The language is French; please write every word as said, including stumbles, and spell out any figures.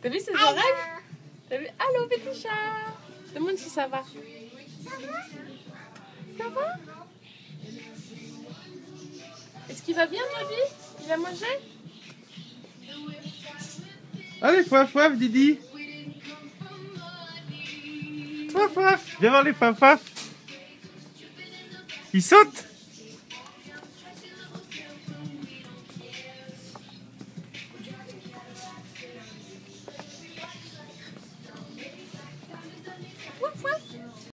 T'as vu ses oreilles? T'as vu? Allô, petit chat. Demande si ça va. Ça va? Est-ce qu'il va bien, Toby? Il a mangé? Allez, foif, foif, Didi. Foif, foif. Viens voir les foif, foif. Il saute.